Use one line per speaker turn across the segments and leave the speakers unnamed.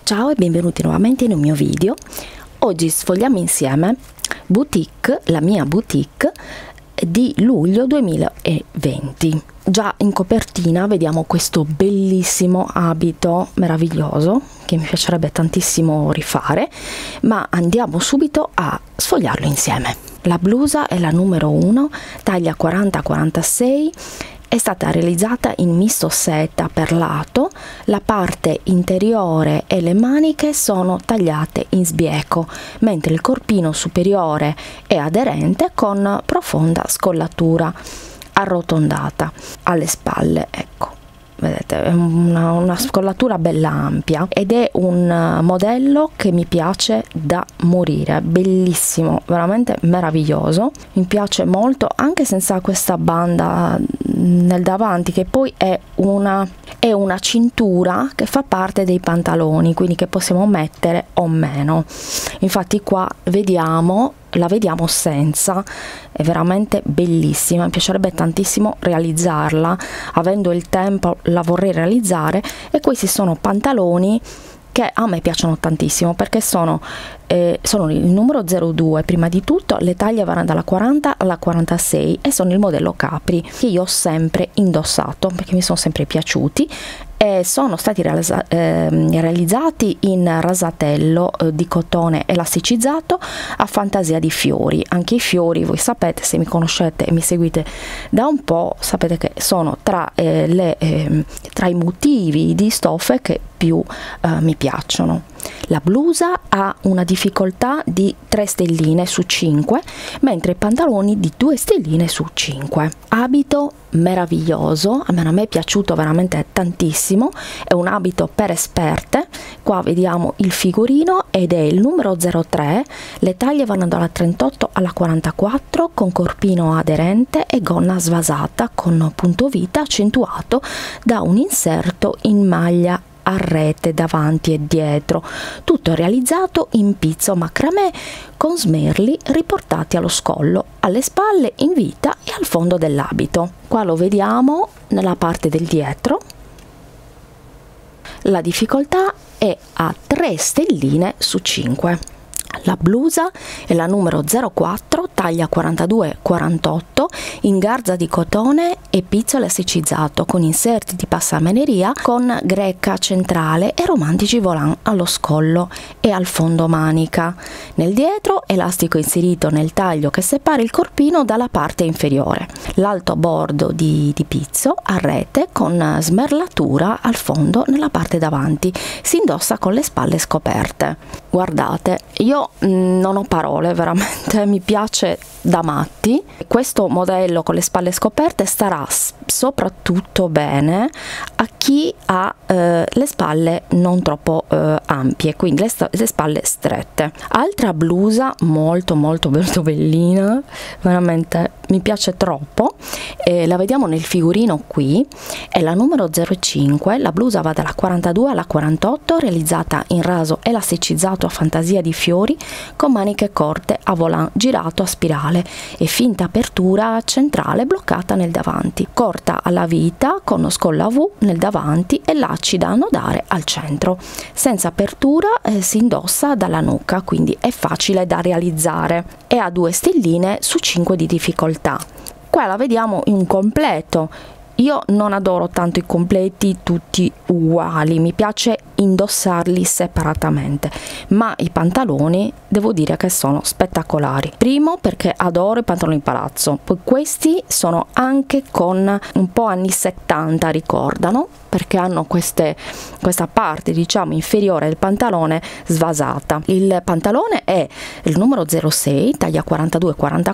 Ciao e benvenuti nuovamente in un mio video. Oggi sfogliamo insieme boutique, la mia boutique di luglio 2020. Già in copertina vediamo questo bellissimo abito meraviglioso che mi piacerebbe tantissimo rifare, ma andiamo subito a sfogliarlo insieme. La blusa è la numero 1, taglia 40-46. È stata realizzata in misto seta per lato, la parte interiore e le maniche sono tagliate in sbieco, mentre il corpino superiore è aderente con profonda scollatura arrotondata alle spalle, ecco. Vedete, è una scollatura bella ampia ed è un modello che mi piace da morire, bellissimo, veramente meraviglioso. Mi piace molto anche senza questa banda nel davanti, che poi è una cintura che fa parte dei pantaloni, quindi che possiamo mettere o meno. Infatti qua la vediamo senza, è veramente bellissima, mi piacerebbe tantissimo realizzarla, avendo il tempo la vorrei realizzare. E questi sono pantaloni che a me piacciono tantissimo perché sono il numero 02. Prima di tutto le taglie vanno dalla 40 alla 46 e sono il modello Capri, che io ho sempre indossato perché mi sono sempre piaciuti, e sono stati realizzati in rasatello di cotone elasticizzato a fantasia di fiori. Anche i fiori, voi sapete, se mi conoscete e mi seguite da un po', sapete che sono tra i motivi di stoffe che più mi piacciono. La blusa ha una difficoltà di 3 stelline su 5, mentre i pantaloni di 2 stelline su 5. Abito meraviglioso, a me è piaciuto veramente tantissimo, è un abito per esperte. Qua vediamo il figurino ed è il numero 03, le taglie vanno dalla 38 alla 44 con corpino aderente e gonna svasata con punto vita accentuato da un inserto in maglia a rete davanti e dietro, tutto realizzato in pizzo macramè con smerli riportati allo scollo, alle spalle, in vita e al fondo dell'abito. Qua lo vediamo nella parte del dietro. La difficoltà è a 3 stelline su 5. La blusa è la numero 04, taglia 42-48, in garza di cotone e pizzo elasticizzato con inserti di passamaneria con greca centrale e romantici volant allo scollo e al fondo manica. Nel dietro elastico inserito nel taglio che separa il corpino dalla parte inferiore. L'alto bordo di pizzo a rete con smerlatura al fondo nella parte davanti. Si indossa con le spalle scoperte. Guardate, io non ho parole, veramente mi piace da matti. Questo modello con le spalle scoperte starà soprattutto bene a chi ha le spalle non troppo ampie, quindi le spalle strette. Altra blusa molto bellina, veramente mi piace troppo, la vediamo nel figurino qui, è la numero 05, la blusa va dalla 42 alla 48, realizzata in raso elasticizzato a fantasia di fiori con maniche corte a volant girato a spirale e finta apertura centrale bloccata nel davanti, corta alla vita con scolla V nel davanti e lacci da annodare al centro. Senza apertura si indossa dalla nuca, quindi è facile da realizzare e ha 2 stelline su 5 di difficoltà. Qua la vediamo in completo. Io non adoro tanto i completi tutti uguali, mi piace indossarli separatamente, ma i pantaloni devo dire che sono spettacolari. Primo perché adoro i pantaloni palazzo, poi questi sono anche con un po' anni 70, ricordano, perché hanno questa parte diciamo inferiore del pantalone svasata. Il pantalone è il numero 06, taglia 42-44,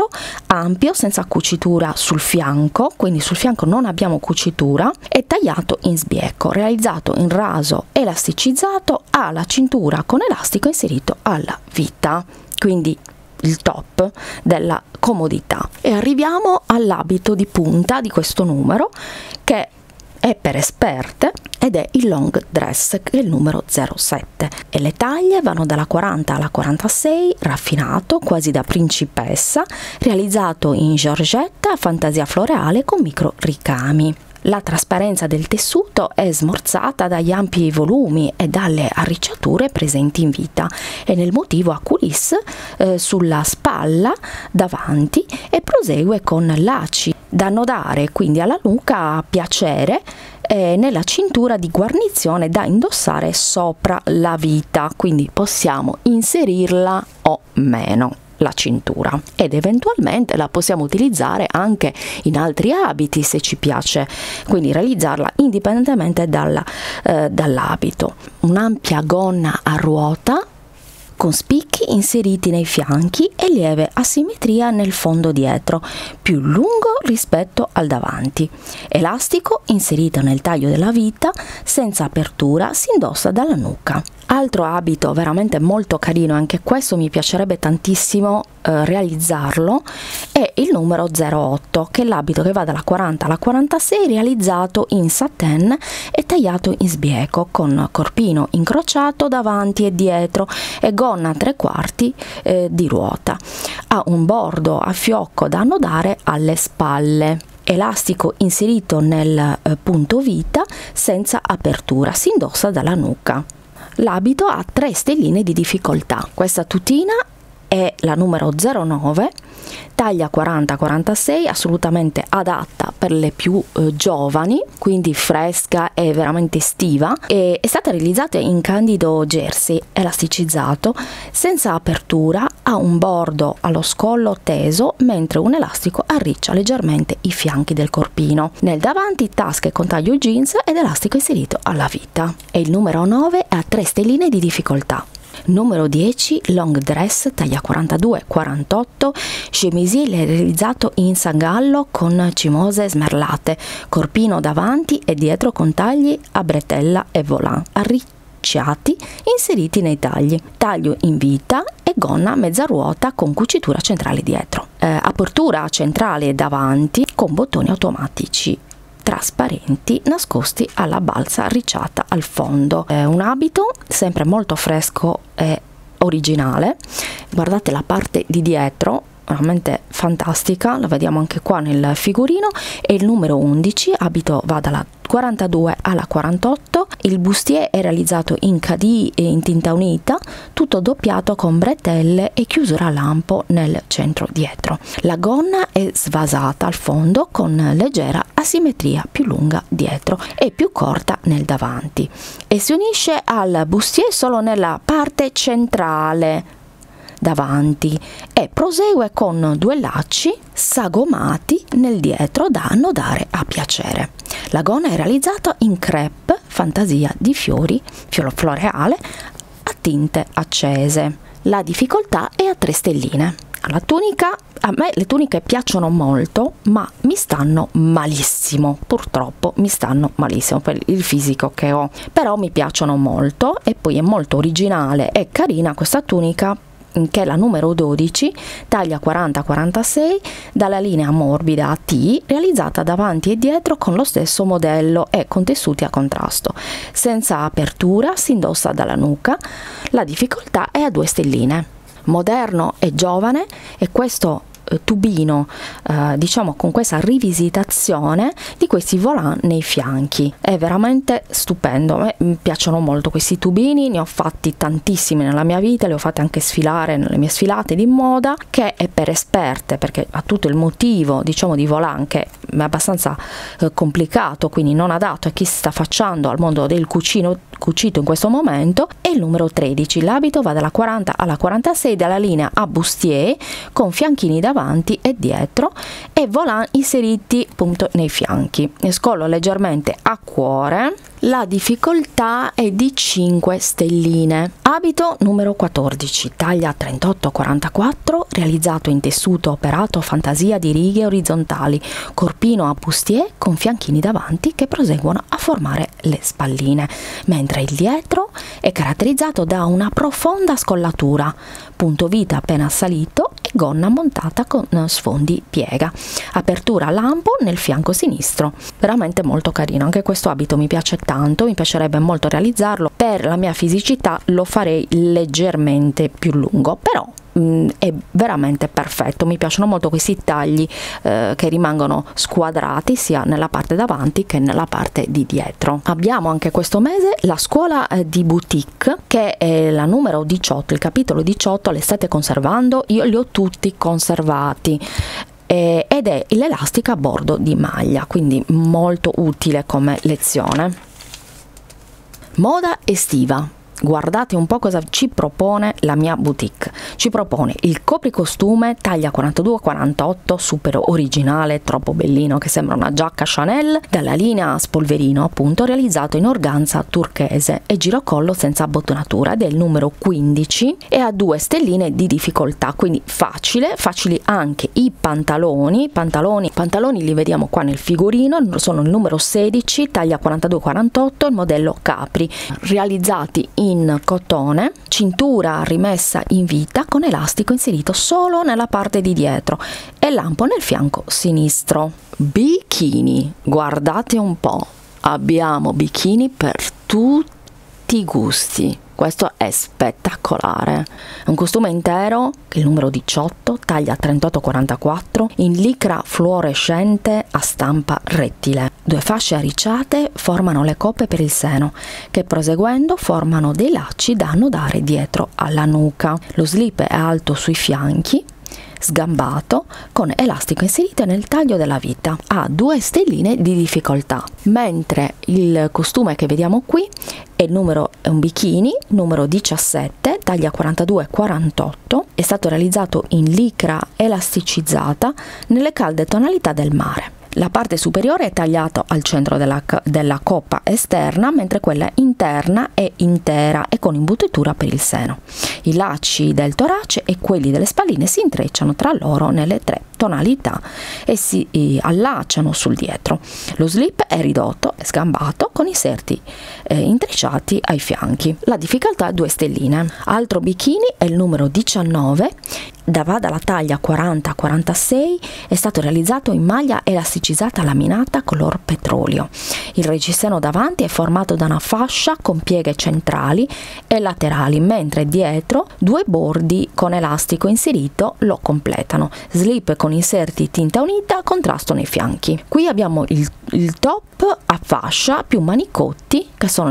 ampio senza cucitura sul fianco, quindi sul fianco non abbiamo cucitura, è tagliato in sbieco, realizzato in raso elasticizzato, ha la cintura con elastico inserito alla vita, quindi il top della comodità. E arriviamo all'abito di punta di questo numero, che è per esperte ed è il long dress, che è il numero 07, e le taglie vanno dalla 40 alla 46, raffinato quasi da principessa, realizzato in georgette a fantasia floreale con micro ricami. La trasparenza del tessuto è smorzata dagli ampi volumi e dalle arricciature presenti in vita e nel motivo a coulisse sulla spalla davanti e prosegue con lacci da annodare quindi alla nuca a piacere nella cintura di guarnizione da indossare sopra la vita, quindi possiamo inserirla o meno la cintura ed eventualmente la possiamo utilizzare anche in altri abiti se ci piace, quindi realizzarla indipendentemente dall'abito. Un'ampia gonna a ruota con spicchi inseriti nei fianchi e lieve asimmetria nel fondo dietro, più lungo rispetto al davanti. Elastico inserito nel taglio della vita, senza apertura, si indossa dalla nuca. Altro abito veramente molto carino, anche questo mi piacerebbe tantissimo realizzarlo, è il numero 08, che è l'abito che va dalla 40 alla 46, realizzato in satin e tagliato in sbieco, con corpino incrociato davanti e dietro e gonna 3/4 di ruota. Ha un bordo a fiocco da annodare alle spalle. Elastico inserito nel punto vita senza apertura, si indossa dalla nuca. L'abito ha 3 stelline di difficoltà. Questa tutina è la numero 09, taglia 40-46, assolutamente adatta per le più giovani, quindi fresca e veramente estiva. È stata realizzata in candido jersey elasticizzato senza apertura, ha un bordo allo scollo teso, mentre un elastico arriccia leggermente i fianchi del corpino. Nel davanti tasche con taglio jeans ed elastico inserito alla vita. E il numero 9 ha 3 stelline di difficoltà. Numero 10, long dress, taglia 42-48, chemisier realizzato in sangallo con cimose smerlate, corpino davanti e dietro con tagli a bretella e volant, arricciati inseriti nei tagli, taglio in vita e gonna mezza ruota con cucitura centrale dietro, apertura centrale davanti con bottoni automatici trasparenti nascosti alla balza arricciata al fondo. È un abito sempre molto fresco e originale. Guardate la parte di dietro, veramente fantastica, la vediamo anche qua nel figurino. È il numero 11, abito va dalla 42 alla 48, il bustier è realizzato in cadì e in tinta unita, tutto doppiato con bretelle e chiusura a lampo nel centro dietro. La gonna è svasata al fondo con leggera asimmetria, più lunga dietro e più corta nel davanti, e si unisce al bustier solo nella parte centrale davanti e prosegue con 2 lacci sagomati nel dietro da annodare a piacere. La gonna è realizzata in crepe fantasia di fiori, floreale a tinte accese. La difficoltà è a 3 stelline. La tunica, a me le tuniche piacciono molto, ma mi stanno malissimo, purtroppo mi stanno malissimo per il fisico che ho, però mi piacciono molto e poi è molto originale e carina questa tunica, che è la numero 12, taglia 40-46, dalla linea morbida a T, realizzata davanti e dietro con lo stesso modello e con tessuti a contrasto, senza apertura, si indossa dalla nuca. La difficoltà è a 2 stelline. Moderno e giovane, e questo tubino diciamo con questa rivisitazione di questi volant nei fianchi è veramente stupendo. A me mi piacciono molto questi tubini, ne ho fatti tantissimi nella mia vita, li ho fatti anche sfilare nelle mie sfilate di moda, che è per esperte perché ha tutto il motivo diciamo di volant che è abbastanza complicato, quindi non adatto a chi si sta affacciando al mondo del cucito in questo momento. È il numero 13, l'abito va dalla 40 alla 46, dalla linea a bustier con fianchini davanti e dietro e volant inseriti appunto nei fianchi, scollo leggermente a cuore. La difficoltà è di 5 stelline. Abito numero 14, taglia 38-44, realizzato in tessuto operato fantasia di righe orizzontali, corpino a bustier con fianchini davanti che proseguono a formare le spalline, mentre il dietro è caratterizzato da una profonda scollatura, punto vita appena salito e gonna montata con sfondi piega, apertura a lampo nel fianco sinistro. Veramente molto carino, anche questo abito mi piace tanto, mi piacerebbe molto realizzarlo. Per la mia fisicità lo farei leggermente più lungo, però è veramente perfetto. Mi piacciono molto questi tagli che rimangono squadrati sia nella parte davanti che nella parte di dietro. Abbiamo anche questo mese la scuola di boutique, che è la numero 18, il capitolo 18. Le state conservando? Io li ho tutti conservati. Ed è l'elastica a bordo di maglia, quindi molto utile come lezione. Moda estiva. Guardate un po' cosa ci propone la mia boutique. Ci propone il copricostume taglia 42-48, super originale, troppo bellino, che sembra una giacca Chanel, dalla linea spolverino, appunto, realizzato in organza turchese e girocollo senza abbottonatura, ed è il numero 15 e ha 2 stelline di difficoltà, quindi facili anche i pantaloni li vediamo qua nel figurino, sono il numero 16, taglia 42-48, il modello Capri, realizzati in cotone, cintura rimessa in vita con elastico inserito solo nella parte di dietro e lampo nel fianco sinistro. Bikini, guardate un po', abbiamo bikini per tutti i gusti. Questo è spettacolare, è un costume intero, che è il numero 18, taglia 38-44, in licra fluorescente a stampa rettile. 2 fasce arricciate formano le coppe per il seno, che proseguendo formano dei lacci da annodare dietro alla nuca. Lo slip è alto sui fianchi, sgambato, con elastico inserito nel taglio della vita. Ha 2 stelline di difficoltà, mentre il costume che vediamo qui è un bikini numero 17, taglia 42-48, è stato realizzato in licra elasticizzata nelle calde tonalità del mare. La parte superiore è tagliata al centro della coppa esterna, mentre quella interna è intera e con imbottitura per il seno. I lacci del torace e quelli delle spalline si intrecciano tra loro nelle 3 tonalità e si allacciano sul dietro. Lo slip è ridotto e sgambato con inserti intrecciati ai fianchi. La difficoltà è 2 stelline. Altro bikini è il numero 19, va dalla taglia 40-46, è stato realizzato in maglia elasticizzata laminata color petrolio. Il reggiseno davanti è formato da una fascia con pieghe centrali e laterali, mentre dietro 2 bordi con elastico inserito lo completano. Slip con inserti tinta unita, contrasto nei fianchi. Qui abbiamo il top a fascia più manicotti, che sono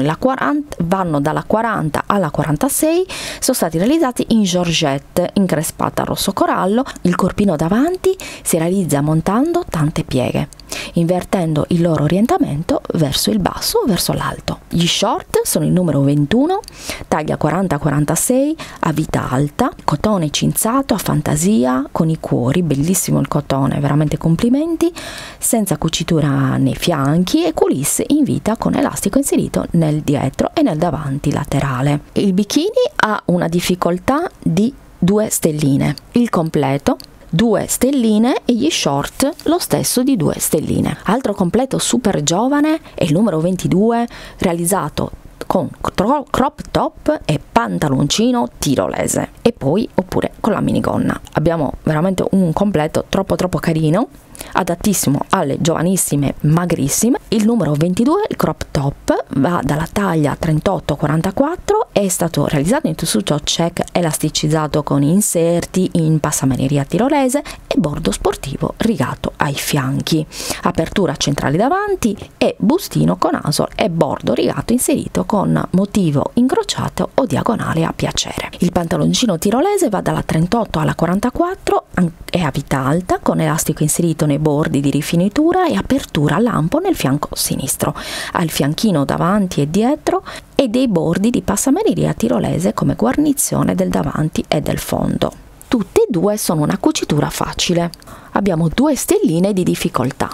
vanno dalla 40 alla 46, sono stati realizzati in georgette increspata rosso corallo. Il corpino davanti si realizza montando tante pieghe, invertendo il loro orientamento verso il basso o verso l'alto. Gli short sono il numero 21, taglia 40-46, a vita alta, cotone cinzato a fantasia con i cuori, bellissimo il cotone, veramente complimenti, senza cucitura nei fianchi e culisse in vita con elastico inserito nel dietro e nel davanti laterale. Il bikini ha una difficoltà di 2 stelline, il completo 2 stelline e gli short lo stesso di 2 stelline. Altro completo super giovane è il numero 22, realizzato con crop top e pantaloncino tirolese e poi oppure con la minigonna. Abbiamo veramente un completo troppo carino, adattissimo alle giovanissime magrissime. Il numero 22, il crop top, va dalla taglia 38-44, è stato realizzato in tessuto check elasticizzato con inserti in passamaneria tirolese e bordo sportivo rigato ai fianchi, apertura centrale davanti e bustino con asol e bordo rigato inserito con motivo incrociato o diagonale a piacere. Il pantaloncino tirolese va dalla 38 alla 44, è a vita alta con elastico inserito nei bordi di rifinitura e apertura a lampo nel fianco sinistro. Ha il fianchino davanti e dietro e dei bordi di passamaneria tirolese come guarnizione del davanti e del fondo. Tutte e 2 sono una cucitura facile. Abbiamo 2 stelline di difficoltà.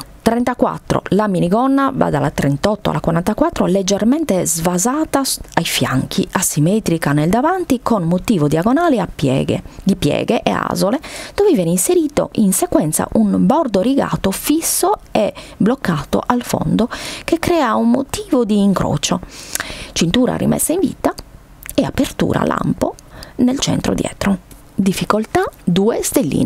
34, la minigonna va dalla 38 alla 44, leggermente svasata ai fianchi, asimmetrica nel davanti con motivo diagonale di pieghe e asole, dove viene inserito in sequenza un bordo rigato fisso e bloccato al fondo che crea un motivo di incrocio. Cintura rimessa in vita e apertura a lampo nel centro dietro. Difficoltà 2 stelline.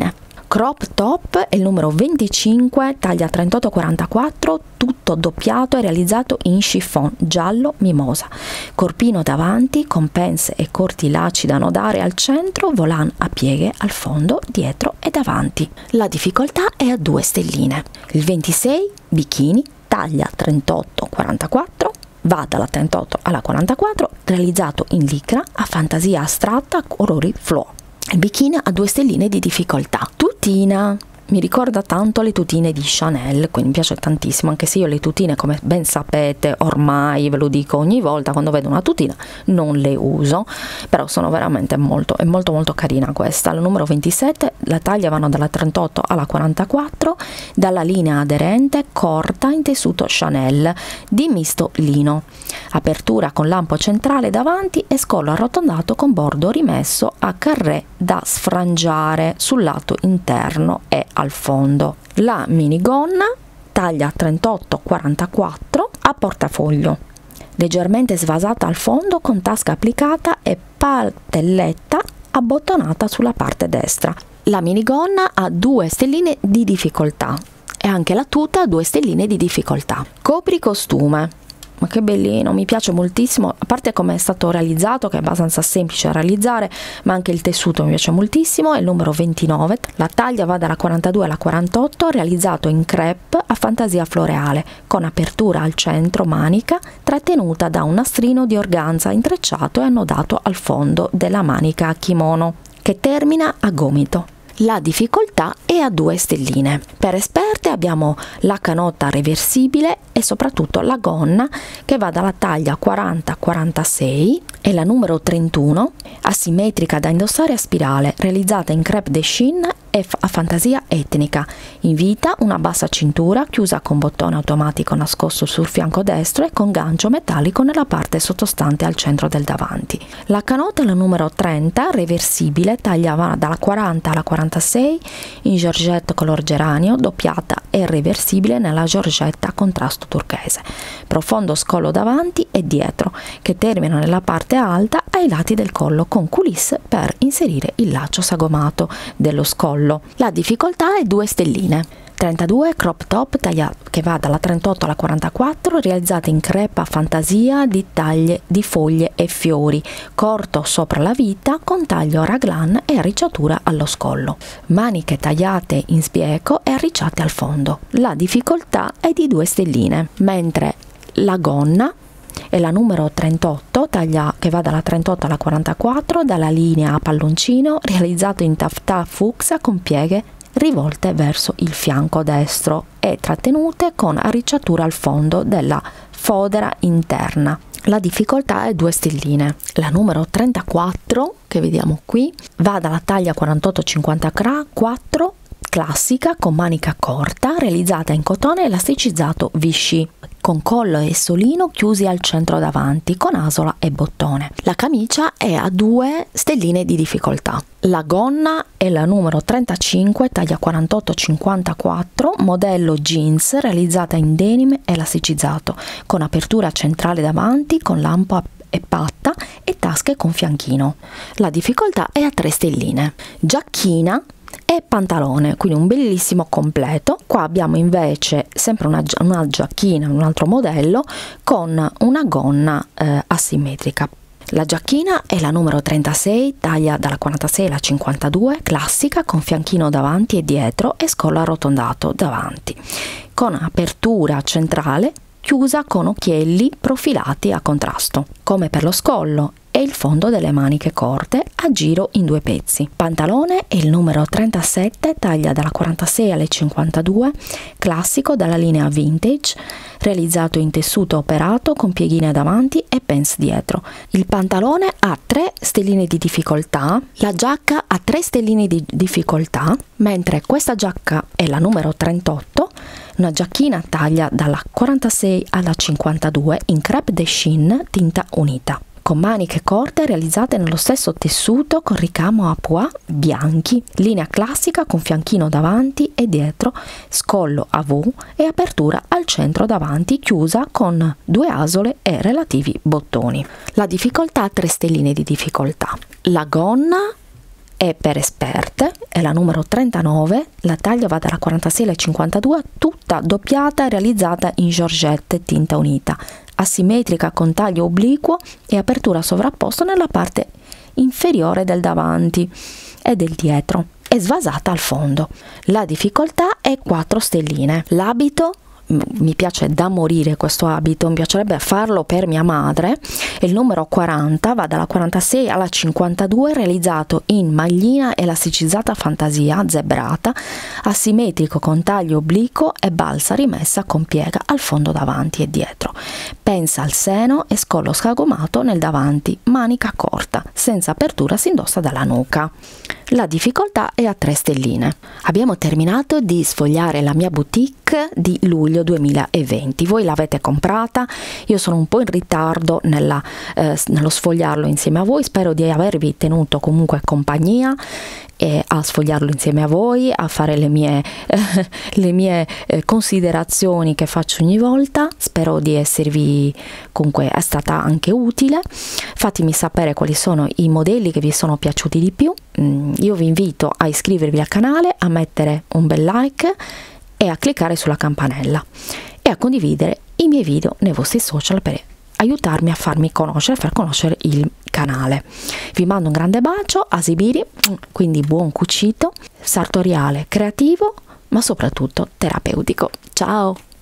Crop top è il numero 25, taglia 38-44, tutto doppiato e realizzato in chiffon giallo mimosa. Corpino davanti con pence e corti lacci da annodare al centro, volant a pieghe al fondo, dietro e davanti. La difficoltà è a 2 stelline. Il 26, bikini, taglia 38-44, va dalla 38 alla 44, realizzato in licra a fantasia astratta, colori fluo. Il bikini ha 2 stelline di difficoltà. Tutina, mi ricorda tanto le tutine di Chanel, quindi mi piace tantissimo, anche se io le tutine, come ben sapete, ormai ve lo dico ogni volta quando vedo una tutina, non le uso, però sono veramente molto carina questa. La numero 27, la taglia vanno dalla 38 alla 44, dalla linea aderente corta in tessuto Chanel di misto lino, apertura con lampo centrale davanti e scollo arrotondato con bordo rimesso a carré da sfrangiare sul lato interno e al fondo. La minigonna taglia 38-44 a portafoglio, leggermente svasata al fondo con tasca applicata e patelletta abbottonata sulla parte destra. La minigonna ha 2 stelline di difficoltà e anche la tuta ha 2 stelline di difficoltà. Copricostume, ma che bellino, mi piace moltissimo, a parte come è stato realizzato, che è abbastanza semplice da realizzare, ma anche il tessuto mi piace moltissimo. È il numero 29, la taglia va dalla 42 alla 48, realizzato in crepe a fantasia floreale con apertura al centro, manica trattenuta da un nastrino di organza intrecciato e annodato al fondo della manica a kimono che termina a gomito. La difficoltà è a 2 stelline. Per esperte abbiamo la canotta reversibile e soprattutto la gonna che va dalla taglia 40-46 e la numero 31, asimmetrica da indossare a spirale, realizzata in crêpe de Chine e a fantasia etnica, in vita, una bassa cintura chiusa con bottone automatico nascosto sul fianco destro e con gancio metallico nella parte sottostante al centro del davanti. La canotta è la numero 30, reversibile, taglia va dalla 40 alla 46 in georgette color geranio, doppiata e reversibile nella georgetta contrasto turchese, profondo scollo davanti e dietro che termina nella parte alta ai lati del collo con coulisse per inserire il laccio sagomato dello scollo. La difficoltà è 2 stelline. 32 crop top taglia che va dalla 38 alla 44, realizzata in crepa fantasia di taglie di foglie e fiori, corto sopra la vita con taglio raglan e arricciatura allo scollo, maniche tagliate in sbieco e arricciate al fondo. La difficoltà è di 2 stelline, mentre la gonna è la numero 38, taglia che va dalla 38 alla 44, dalla linea a palloncino, realizzato in taffetà fucsia con pieghe rivolte verso il fianco destro e trattenute con arricciatura al fondo della fodera interna. La difficoltà è 2 stelline. La numero 34, che vediamo qui, va dalla taglia 48-54, classica con manica corta, realizzata in cotone elasticizzato Vichy, con collo e solino chiusi al centro davanti, con asola e bottone. La camicia è a 2 stelline di difficoltà. La gonna è la numero 35, taglia 48-54, modello jeans, realizzata in denim elasticizzato, con apertura centrale davanti, con lampo e patta e tasche con fianchino. La difficoltà è a 3 stelline. Giacchina e pantalone, quindi un bellissimo completo. Qua abbiamo invece sempre una giacchina, un altro modello con una gonna asimmetrica. La giacchina è la numero 36, taglia dalla 46 alla 52, classica con fianchino davanti e dietro e scollo arrotondato davanti, con apertura centrale chiusa con occhielli profilati a contrasto, come per lo scollo, e il fondo delle maniche corte a giro in 2 pezzi. Pantalone è il numero 37, taglia dalla 46 alle 52, classico dalla linea vintage, realizzato in tessuto operato con pieghine davanti e pence dietro. Il pantalone ha 3 stelline di difficoltà, la giacca ha 3 stelline di difficoltà, mentre questa giacca è la numero 38, una giacchina taglia dalla 46 alla 52 in crêpe de Chine tinta unita, con maniche corte realizzate nello stesso tessuto con ricamo a pois bianchi, linea classica con fianchino davanti e dietro, scollo a V e apertura al centro davanti chiusa con 2 asole e relativi bottoni. La difficoltà ha 3 stelline di difficoltà. La gonna è per esperte, è la numero 39, la taglia va dalla 46 alla 52, tutta doppiata, realizzata in georgette tinta unita, asimmetrica con taglio obliquo e apertura sovrapposta nella parte inferiore del davanti e del dietro, è svasata al fondo. La difficoltà è 4 stelline. L'abito, mi piace da morire questo abito, mi piacerebbe farlo per mia madre, il numero 40 va dalla 46 alla 52, realizzato in maglina elasticizzata fantasia zebrata, asimmetrico con taglio obliquo e balsa rimessa con piega al fondo davanti e dietro, pensa al seno e scollo scagomato nel davanti, manica corta, senza apertura, si indossa dalla nuca. La difficoltà è a 3 stelline. Abbiamo terminato di sfogliare la mia boutique di luglio 2020. Voi l'avete comprata, io sono un po' in ritardo nello sfogliarlo insieme a voi, spero di avervi tenuto comunque compagnia e a sfogliarlo insieme a voi, a fare le mie considerazioni che faccio ogni volta. Spero di esservi comunque è stata anche utile. Fatemi sapere quali sono i modelli che vi sono piaciuti di più. Io vi invito a iscrivervi al canale, a mettere un bel like e a cliccare sulla campanella e a condividere i miei video nei vostri social per aiutarmi a farmi conoscere, far conoscere il canale. Vi mando un grande bacio a Sibiri, quindi buon cucito, sartoriale, creativo, ma soprattutto terapeutico. Ciao!